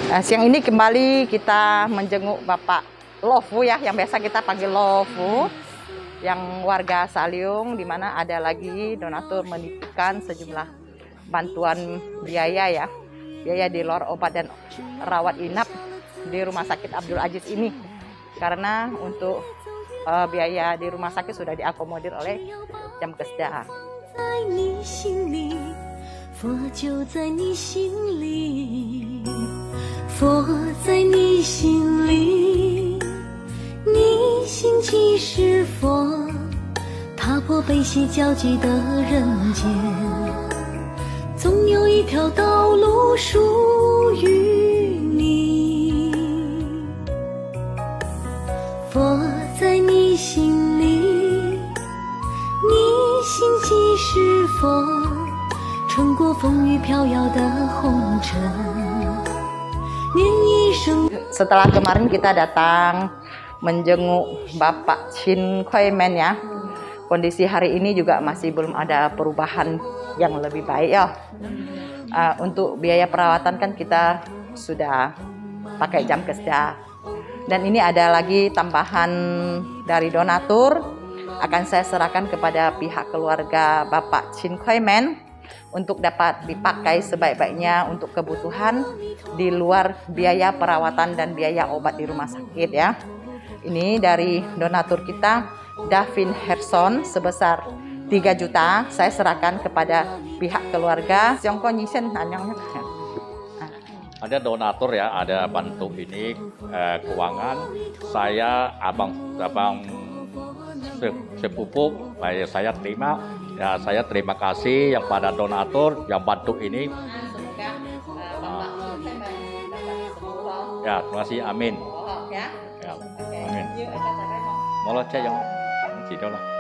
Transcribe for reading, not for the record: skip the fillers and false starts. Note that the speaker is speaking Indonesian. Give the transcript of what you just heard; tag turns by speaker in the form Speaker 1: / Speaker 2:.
Speaker 1: Siang ini kembali kita menjenguk Bapak Lofu ya, yang biasa kita panggil Lofu, yang warga Saliung, di mana ada lagi donatur menitipkan sejumlah bantuan biaya ya, biaya di luar obat dan rawat inap di Rumah Sakit Abdul Aziz ini, karena untuk biaya di rumah sakit sudah diakomodir oleh Jamkesda. 佛就在你心里，佛在你心里，你心即是佛，踏破悲喜交集的人间，总有一条道路属于你。佛在你心里，你心即是佛。 穿过风雨飘摇的红尘。Setelah kemarin kita datang menjenguk Bapak Chin Khoi Men ya, kondisi hari ini juga masih belum ada perubahan yang lebih baik ya. Untuk biaya perawatan kan kita sudah pakai Jamkesda, dan ini ada lagi tambahan dari donatur, akan saya serahkan kepada pihak keluarga Bapak Chin Khoi Men untuk dapat dipakai sebaik-baiknya untuk kebutuhan di luar biaya perawatan dan biaya obat di rumah sakit ya. Ini dari donatur kita, Davin Herson, sebesar 3 juta. Saya serahkan kepada pihak keluarga.
Speaker 2: Ada donatur ya, ada bantu ini keuangan. Saya abang sepupu, saya terima. Ya, saya terima kasih yang pada donatur yang bantu ini. Ya, terima kasih, amin. Ya, amin. Mau lo cek yang chỉ đâu là